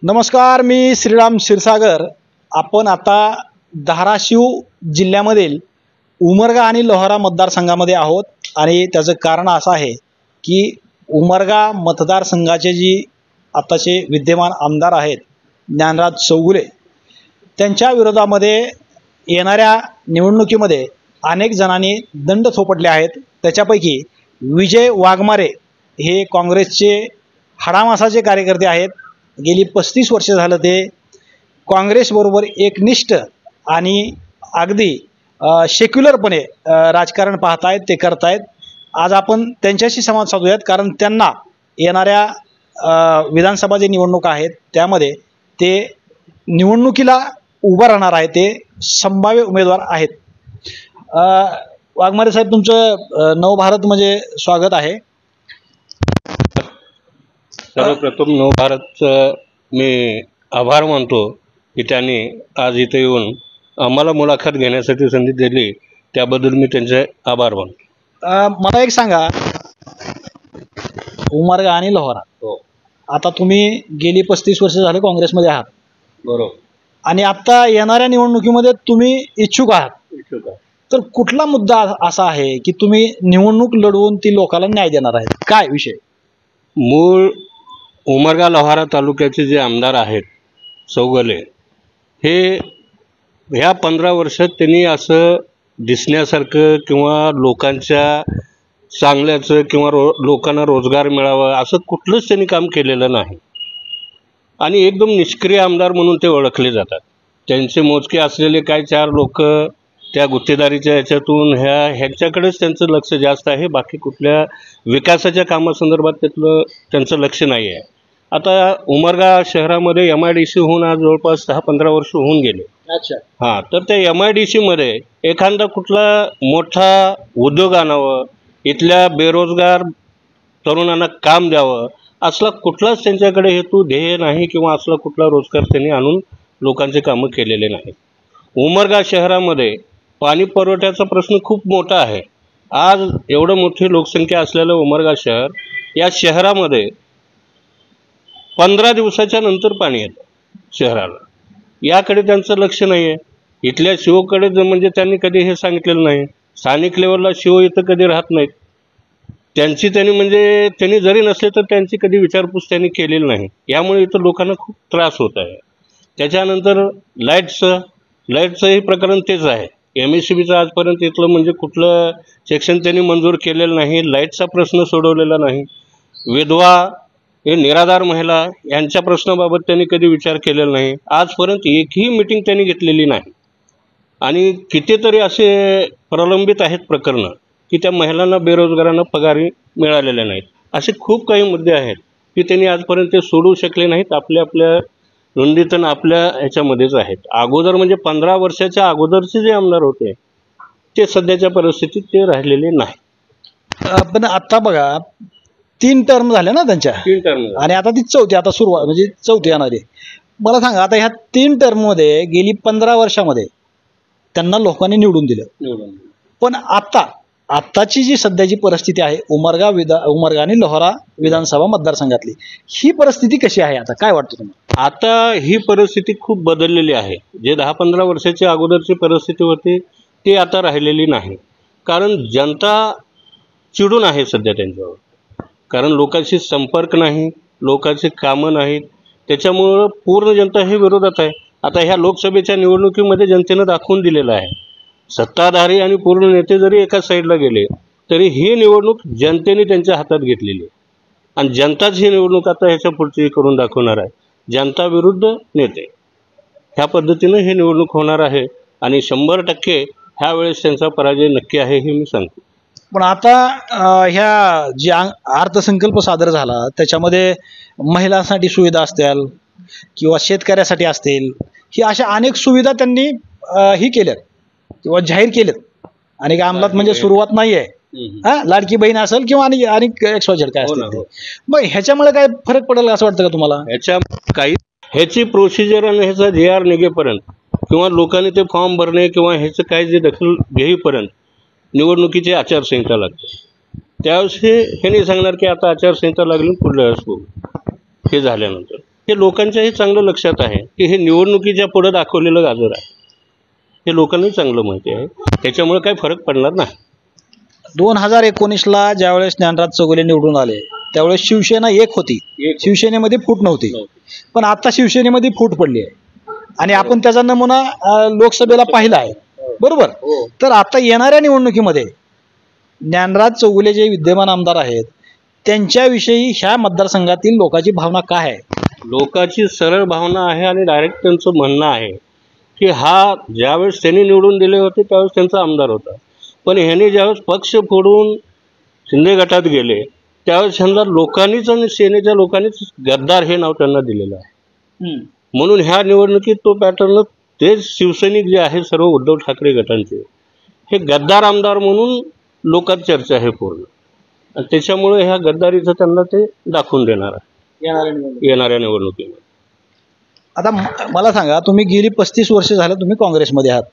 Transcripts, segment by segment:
नमस्कार, मी श्रीराम क्षीरसागर। आपण आता धाराशिव जिल्ह्यामधील उमरगा आणि लोहारा मतदारसंघामध्ये आहोत आणि त्याचं कारण असं आहे की उमरगा मतदारसंघाचे जी आताचे विद्यमान आमदार आहेत ज्ञानराज चौगुले, त्यांच्या विरोधामध्ये येणाऱ्या निवडणुकीमध्ये अनेक जणांनी दंड थोपटले आहेत। त्याच्यापैकी विजय वाघमारे हे काँग्रेसचे हाडामासाचे कार्यकर्ते आहेत। गेली 35 वर्ष झालं ते काँग्रेसबरोबर एकनिष्ठ आणि अगदी सेक्युलरपणे राजकारण पाहतायत, ते करतायत। आज आपण त्यांच्याशी संवाद साधूयात, कारण त्यांना येणाऱ्या विधानसभा जे निवडणूक आहेत त्यामध्ये ते निवडणुकीला उभा राहणार आहेत, ते संभाव्य उमेदवार आहेत। वाघमारे साहेब, तुमचं नवभारत म्हणजे स्वागत आहे। सर्वप्रथम नवभारतचं मी आभार मानतो की त्यांनी आज इथे येऊन आम्हाला मुलाखत घेण्यासाठी संधी दिली, त्याबद्दल मी त्यांचे आभार मानतो। मला एक सांगा, उमरगा आणि लोहारा, आता तुम्ही गेली 35 वर्ष झाले काँग्रेसमध्ये आहात, बरोबर, आणि आता येणाऱ्या निवडणुकीमध्ये तुम्ही इच्छुक आहात। तर कुठला मुद्दा असा आहे की तुम्ही निवडणूक लढवून ती लोकांना न्याय देणार आहेत? काय विषय? मूळ उमरगा लोहारा तालुक्याचे जे आमदार आहेत चौगुले, हे ह्या 15 वर्षात त्यांनी असं दिसण्यासारखं किंवा लोकांच्या चांगल्याचं किंवा लोकांना रोजगार मिळावा असं कुठलंच त्यांनी काम केलेलं नाही आणि एकदम निष्क्रिय आमदार म्हणून ते ओळखले जातात। त्यांचे मोजके असलेले काय 4 लोक त्या गुत्तेदारीच्या ह्याच्यातून ह्यांच्याकडेच त्यांचं लक्ष जास्त आहे, बाकी कुठल्या विकासाच्या कामासंदर्भात त्यांचं लक्ष नाही आहे। आता उमरगा शहरामध्ये MIDC होऊन आज जवळपास 10-15 वर्ष होऊन गेले। अच्छा, हां, तर त्या MIDC मध्ये एखादा कुठला मोठा उद्योग आणावं, इथल्या बेरोजगार तरुणांना काम द्यावं, असला कुठलाच त्यांच्याकडे हेतू ध्येय नाही किंवा असला कुठला रोजगार त्यांनी आणून लोकांचे कामं केलेले नाही। उमरगा शहरामध्ये पाणी पुरवठ्याचा प्रश्न खूप मोठा आहे। आज एवढं मोठी लोकसंख्या असलेलं उमरगा शहर, या शहरामध्ये 15 दिवसाच्या नंतर पाणी येतं शहराला, याकडे त्यांचं लक्ष नाही आहे। इथल्या शिवकडे म्हणजे त्यांनी कधी हे सांगितलेलं नाही। स्थानिक लेवलला शिव इथं कधी राहत नाहीत, त्यांनी जरी नसले तर त्यांची कधी विचारपूस त्यांनी केलेली नाही। यामुळे इथं लोकांना खूप त्रास होत आहे। त्याच्यानंतर लाईटचंही प्रकरण तेच आहे। MSCBचं आजपर्यंत इथलं म्हणजे कुठलं सेक्शन त्यांनी मंजूर केलेलं नाही, लाईटचा प्रश्न सोडवलेला नाही। विधवा, हे निराधार महिला यांच्या प्रश्नाबाबत त्यांनी कधी विचार केलेला नाही। आजपर्यंत एकही मीटिंग त्यांनी घेतलेली नाही आणि कितीतरी असे प्रलंबित आहेत प्रकरणं की त्या महिलांना, बेरोजगारांना पगारी मिळालेल्या नाहीत। असे खूप काही मुद्दे आहेत की त्यांनी आजपर्यंत ते सोडवू शकले नाहीत। आपल्या रुंदीतून आपल्या ह्याच्यामध्येच आहेत। अगोदर म्हणजे 15 वर्षाच्या अगोदरचे जे आमदार होते ते सध्याच्या परिस्थितीत ते राहिलेले नाही। पण आता बघा, 3 टर्म झाले ना त्यांच्या, 3 टर्म, आणि आता ती चौथी, आता सुरुवात म्हणजे चौथी येणार आहे। मला सांगा, आता ह्या 3 टर्ममध्ये गेली 15 वर्षामध्ये त्यांना लोकांनी निवडून दिलं, पण आताची जी सध्याची परिस्थिती आहे उमरगा आणि लोहारा विधानसभा मतदारसंघातली, ही परिस्थिती कशी आहे आता? काय वाटतं तुम्हाला? आता ही परिस्थिती खूप बदललेली आहे। जे 10-15 वर्षाची अगोदरची परिस्थिती होती ती आता राहिलेली नाही, कारण जनता चिडून आहे सध्या त्यांच्यावर, कारण लोकांशी संपर्क नाही, लोकांची कामं नाहीत, त्याच्यामुळं पूर्ण जनता हे विरोधात आहे। आता ह्या लोकसभेच्या निवडणुकीमध्ये जनतेनं दाखवून दिलेलं आहे, सत्ताधारी आणि पूर्ण नेते जरी एका साईडला गेले तरी ही निवडणूक जनतेने त्यांच्या हातात घेतलेली आहे आणि जनताच ही निवडणूक आता ह्याच्या पुढची करून दाखवणार आहे। जनता विरुद्ध नेते, ह्या पद्धतीनं ही निवडणूक होणार आहे आणि 100% ह्यावेळेस त्यांचा पराजय नक्की आहे हे मी सांगतो। पण आता ह्या जी अर्थसंकल्प सादर झाला त्याच्यामध्ये महिलांसाठी सुविधा असतील किंवा शेतकऱ्यासाठी असतील, ही अशा अनेक सुविधा त्यांनी ही केल्यात किंवा जाहीर केलेत आणि अंमलात म्हणजे सुरुवात नाही आहे। लाडकी बहीण असेल किंवा आणि XYZ काय असतील, मग ह्याच्यामुळे काय फरक पडेल असं वाटतं का तुम्हाला? ह्याची प्रोसिजर आणि ह्याचा JR निघेपर्यंत किंवा लोकांनी ते फॉर्म भरणे किंवा ह्याचं काय जे दखल घेईपर्यंत निवडणुकीची आचारसंहिता लागते। त्यावेळेस हे नाही सांगणार की आता आचारसंहिता लागली पुढल्या वेळेस बघू, हे झाल्यानंतर हे लोकांच्याही चांगलं लक्षात आहे की हे निवडणुकीच्या पुढे दाखवलेलं गाजर आहे, हे लोकांनाही चांगलं माहिती आहे. त्याच्यामुळे काही फरक पडणार नाही. 2019ला ज्यावेळेस ज्ञानराज चौगुले निवडून आले त्यावेळेस शिवसेना एक होती, शिवसेनेमध्ये फूट नव्हती. पण आता शिवसेनेमध्ये फूट पडली आहे आणि आपण त्याचा नमुना लोकसभेला पाहिला आहे, बरोबर. तर आता येणाऱ्या निवडणुकीमध्ये ज्ञानराज चौगुले जे विद्यमान आमदार आहेत त्यांच्याविषयी ह्या मतदारसंघातील लोकांची भावना काय आहे? लोकांची सरळ भावना आहे आणि डायरेक्ट त्यांचं म्हणणं आहे की हा ज्यावेळेस त्यांनी निवडून दिले होते त्यावेळेस त्यांचा आमदार होता, पण ह्यांनी ज्यावेळेस पक्ष फोडून शिंदे गटात गेले त्यावेळेस त्यांना लोकांनीच आणि सेनेच्या लोकांनीच गद्दार हे नाव त्यांना दिलेलं आहे. म्हणून ह्या निवडणुकीत तो पॅटर्न तेच शिवसैनिक जे आहे सर्व उद्धव ठाकरे गटांचे हे गद्दार आमदार म्हणून लोकांत चर्चा आहे पूर्ण, आणि त्याच्यामुळे ह्या गद्दारीचं त्यांना ते दाखवून देणार आहे येणाऱ्या निवडणुकीमध्ये. आता मला सांगा, तुम्ही गेली 35 वर्ष झालं तुम्ही काँग्रेसमध्ये आहात.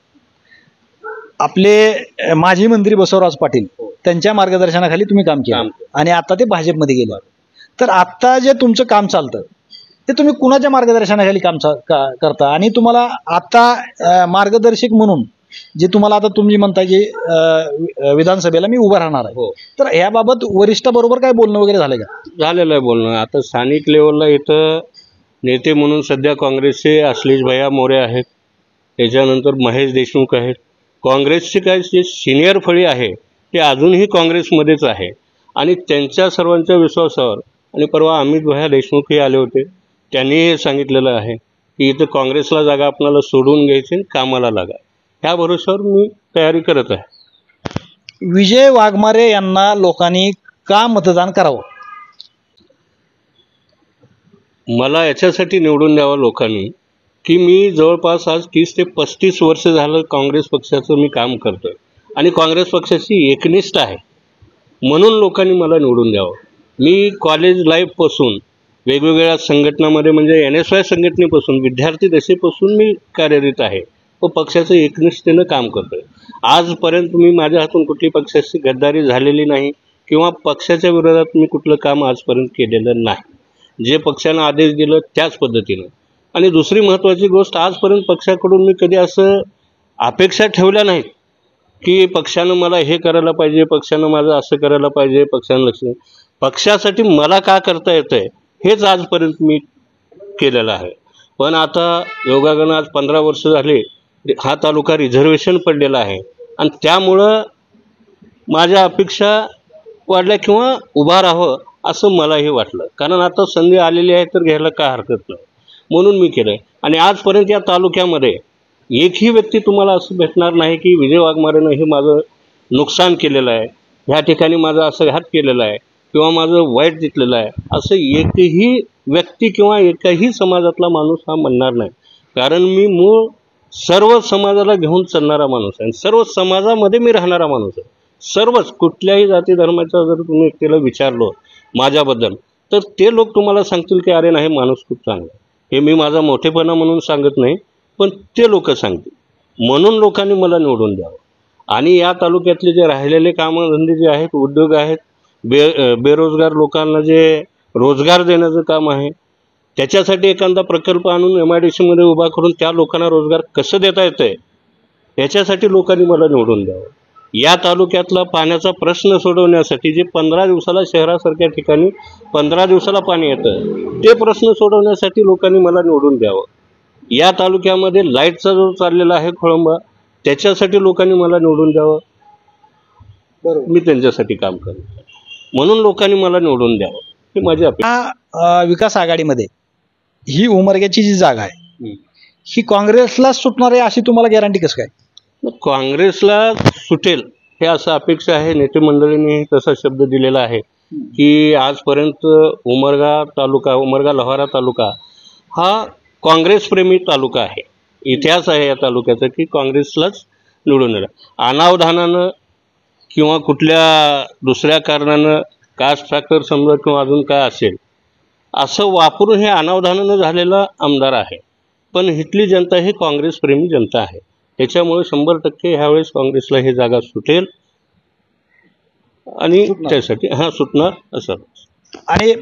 आपले माजी मंत्री बसवराज पाटील त्यांच्या मार्गदर्शनाखाली तुम्ही काम केलं आणि आता ते भाजपमध्ये गेले. तर आता जे तुमचं काम चालतं ते तुम्ही कुणाच्या मार्गदर्शनाखाली काम करता आणि तुम्हाला आता मार्गदर्शक म्हणून जे तुम्हाला आता तुम्ही म्हणता की विधानसभेला मी उभं राहणार आहे, तर याबाबत वरिष्ठाबरोबर काय बोलणं वगैरे झालं का? झालेलं आहे बोलणं. आता स्थानिक लेवलला इथं नेते म्हणून सध्या काँग्रेसचे आश्लेष भैया मोरे आहेत, त्याच्यानंतर महेश देशमुख आहेत. काँग्रेसचे काय जे सिनियर फळी आहे ते अजूनही काँग्रेसमध्येच आहे आणि त्यांच्या सर्वांच्या विश्वासावर, आणि परवा अमित भैया देशमुखही आले होते, त्यांनी हे सांगितलेलं आहे की इथं काँग्रेसला जागा आपल्याला सोडून घ्यायची आणि कामाला लागा. ह्या भरोश्यावर मी तयारी करत आहे. विजय वाघमारे यांना लोकांनी का मतदान करावं? मला याच्यासाठी निवडून द्यावं लोकांनी की मी जवळपास आज 30 ते 35 वर्ष झालं काँग्रेस पक्षाचं मी काम करतोय आणि काँग्रेस पक्षाची एकनिष्ठ आहे, म्हणून लोकांनी मला निवडून द्यावं. मी कॉलेज लाईफपासून वेगवेगळ्या संघटनामध्ये म्हणजे NSY संघटनेपासून विद्यार्थी दशेपासून मी कार्यरत आहे व पक्षाचं एकनिष्ठेनं काम करतोय. आजपर्यंत मी माझ्या हातून कुठली पक्षाची गद्दारी झालेली नाही किंवा पक्षाच्या विरोधात मी कुठलं काम आजपर्यंत केलेलं नाही. जे पक्षानं आदेश दिलं त्याच पद्धतीनं. आणि दुसरी महत्त्वाची गोष्ट, आजपर्यंत पक्षाकडून मी कधी असं अपेक्षा ठेवल्या नाहीत की पक्षानं मला हे करायला पाहिजे, पक्षानं माझं असं करायला पाहिजे, पक्षानं लक्ष. पक्षासाठी मला का करता येतं आहे हेच आजपर्यंत मी केलेलं आहे. पण आता योगायोगानं आज 15 वर्ष झाले हा तालुका रिझर्वेशन पडलेला आहे आणि त्यामुळं माझ्या अपेक्षा वाढल्या किंवा उभा राहावं असं मलाही वाटलं, कारण आता संधी आलेली आहे तर घ्यायला काय हरकत नाही, म्हणून मी केलं आहे. आणि आजपर्यंत या तालुक्यामध्ये एकही व्यक्ती तुम्हाला असं भेटणार नाही की विजय वाघमारेनं हे माझं नुकसान केलेलं आहे, ह्या ठिकाणी माझा असं घात केलेला आहे किंवा माझं वाईट जिंकलेलं आहे, असं एकही व्यक्ती किंवा एकही समाजातला माणूस हा म्हणणार नाही. कारण मी मूळ सर्व समाजाला घेऊन चालणारा माणूस आहे, सर्व समाजामध्ये मी राहणारा माणूस आहे. सर्वच कुठल्याही जाती धर्माचा जर तुम्ही व्यक्तीला विचारलो माझ्याबद्दल तर ते लोक तुम्हाला सांगतील की अरे नाही माणूस खूप चांगला आहे. हे मी माझा मोठेपणा म्हणून सांगत नाही, पण ते लोक सांगतील. म्हणून लोकांनी मला निवडून द्यावं. आणि या तालुक्यातले जे राहिलेले कामधंदे जे आहेत, उद्योग आहेत, बेरोजगार लोकांना जे रोजगार देण्याचं काम आहे, त्याच्यासाठी एखादा प्रकल्प आणून MIDCमध्ये उभा करून त्या लोकांना रोजगार कसं देता येतं आहे याच्यासाठी लोकांनी मला निवडून द्यावं. या तालुक्यातला पाण्याचा प्रश्न सोडवण्यासाठी जे 15 दिवसाला शहरासारख्या ठिकाणी 15 दिवसाला पाणी येतं ते प्रश्न सोडवण्यासाठी लोकांनी मला निवडून द्यावं. या तालुक्यामध्ये लाईटचा जो चाललेला आहे खोळंबा त्याच्यासाठी लोकांनी मला निवडून द्यावं. मी त्यांच्यासाठी काम करेन, म्हणून लोकांनी मला निवडून द्यावं ही माझी अपेक्षा. विकास आघाडीमध्ये ही उमरग्याची जी जागा आहे ही काँग्रेसला सुटणार आहे अशी तुम्हाला गॅरंटी कसं काय? काँग्रेसला सुटेल हे असं अपेक्षा आहे. नेते मंडळींनी तसा शब्द दिलेला आहे की आजपर्यंत उमरगा लोहारा तालुका हा काँग्रेसप्रेमी तालुका आहे. इतिहास आहे या तालुक्याचा की काँग्रेसलाच निवडून दिला. अनावधानानं किंवा कुठल्या दुसऱ्या कारणानं कास्ट फॅक्टर समजा किंवा अजून काय असेल असं वापरून हे अनावधानानं झालेला आमदार आहे. पण इथली जनता ही काँग्रेसप्रेमी जनता आहे, त्याच्यामुळे 100% ह्यावेळेस काँग्रेसला ही जागा सुटेल आणि त्यासाठी सुटणार असं. आणि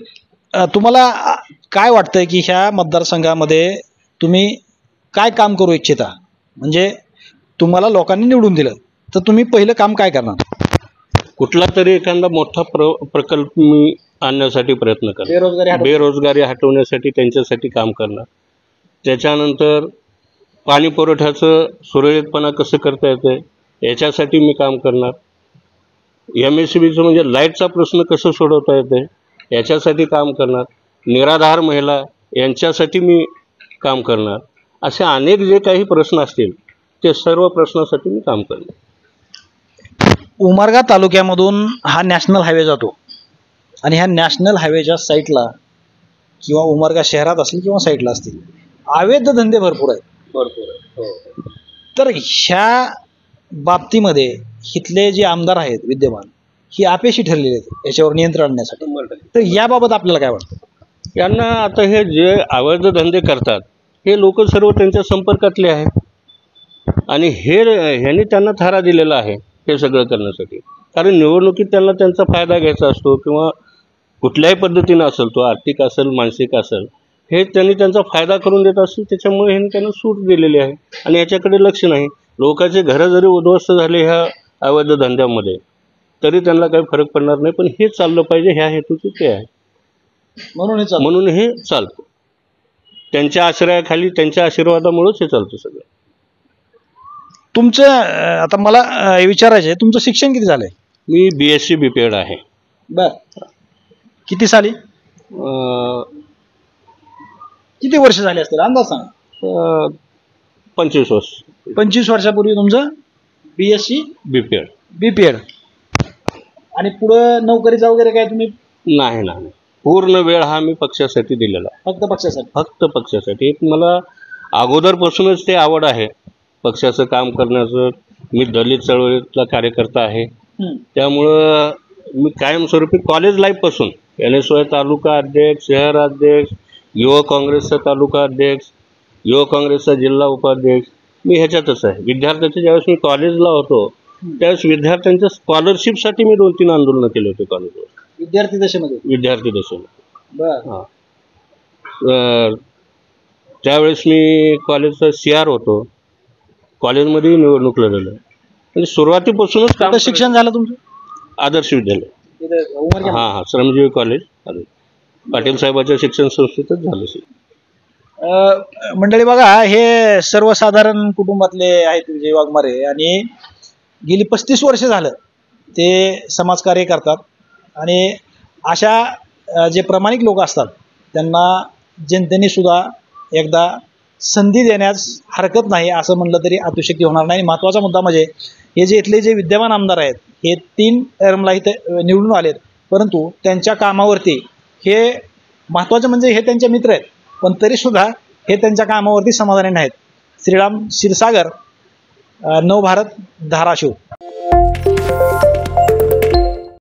तुम्हाला काय वाटतंय की ह्या मतदारसंघामध्ये तुम्ही काय काम करू इच्छिता? म्हणजे तुम्हाला लोकांनी निवडून दिलं तर तुम्ही पहिलं काम काय करणार? कुठला तरी एखादा मोठा प्रकल्प मी आणण्यासाठी प्रयत्न करणार. बेरोजगारी हटवण्यासाठी त्यांच्यासाठी काम करणार. त्याच्यानंतर पाणी पुरवठ्याचं सुरळीतपणा कसं करता येतं याच्यासाठी मी काम करणार. MSCBचं म्हणजे लाईटचा प्रश्न कसं सोडवता येते याच्यासाठी काम करणार. निराधार महिला यांच्यासाठी मी काम करणार. असे अनेक जे काही प्रश्न असतील ते सर्व प्रश्नासाठी मी काम करणार. उमरगा तालुक्यामधून हा नॅशनल हायवे जातो आणि ह्या नॅशनल हायवेच्या साईडला किंवा उमरगा शहरात असतील किंवा साईडला असतील अवैध धंदे भरपूर आहेत. तर ह्या बाबतीमध्ये इथले जे आमदार आहेत विद्यमान ही अपेक्षित ठरलेले आहेत याच्यावर नियंत्रण आणण्यासाठी. तर याबाबत आपल्याला काय वाटतं? यांना आता हे जे अवैध धंदे करतात हे लोक सर्व त्यांच्या संपर्कातले आहेत आणि ह्यांनी त्यांना थारा दिलेला आहे हे सगळं करण्यासाठी. कारण निवडणुकीत त्यांना त्यांचा फायदा घ्यायचा असतो किंवा कुठल्याही पद्धतीनं असेल, तो आर्थिक असेल मानसिक असेल, हे त्यांनी त्यांचा फायदा करून देत असतील. त्याच्यामुळे ह्यांनी त्यांना सूट दिलेली आहे आणि याच्याकडे लक्ष नाही. लोकांचे घरं जरी उद्ध्वस्त झाले ह्या अवैध धंद्यामध्ये तरी त्यांना काही फरक पडणार नाही. पण हे चाललं पाहिजे ह्या हेतूचे ते आहे म्हणून हे चालतं. त्यांच्या आश्रयाखाली त्यांच्या आशीर्वादामुळेच हे चालतं सगळं. तुमचं आता मला विचारायचं आहे, तुमचं शिक्षण किती झालंय? मी BSc BPed आहे. बर. किती साली? किती वर्ष झाले असतील अंदाज सांगा? 25 वर्ष. 25 वर्षापूर्वी तुमचं BSc BPed आणि पुढं नोकरीचा वगैरे काय तुम्ही? नाही. पूर्ण वेळ हा मी पक्षासाठी दिलेला. फक्त पक्षासाठी. मला अगोदरपासूनच ते आवड आहे पक्षाचं काम करण्याचं. मी दलित चळवळीतला कार्यकर्ता आहे. त्यामुळं मी कायमस्वरूपी कॉलेज लाईफपासून NSY तालुका अध्यक्ष, शहर अध्यक्ष, युवक काँग्रेसचा तालुका अध्यक्ष, युवक काँग्रेसचा जिल्हा उपाध्यक्ष, मी ह्याच्यातच आहे. विद्यार्थ्याचे ज्यावेळेस मी कॉलेजला होतो त्यावेळेस विद्यार्थ्यांच्या स्कॉलरशिपसाठी मी 2-3 आंदोलनं केले होते कॉलेजवर. विद्यार्थी दशेमध्ये. हां. त्यावेळेस मी कॉलेजचा CR होतो. कॉलेजमध्ये निवडणूक लढवलं. म्हणजे सुरुवातीपासूनच काम. शिक्षण झालं तुमचं? आदर्श विद्यालय. हां, श्रमजीवी कॉलेज पाटील साहेबांच्या शिक्षण संस्थेतच झालं. मंडळी बघा, हे सर्वसाधारण कुटुंबातले आहेत विजय वाघमारे आणि गेली 35 वर्ष झालं ते समाजकार्य करतात आणि अशा जे प्रामाणिक लोक असतात त्यांना जनतेने सुद्धा एकदा संधी देण्यास हरकत नाही असं म्हणलं तरी अतिशयोक्ती होणार नाही. महत्त्वाचा मुद्दा म्हणजे हे जे इथले जे विद्यमान आमदार आहेत हे 3 टर्मला इथे निवडून आलेत, परंतु त्यांच्या कामावरती हे महत्त्वाचं म्हणजे हे त्यांचे मित्र आहेत पण तरीसुद्धा हे त्यांच्या कामावरती समाधानी नाहीत. श्रीराम क्षीरसागर, नवभारत, धाराशिव.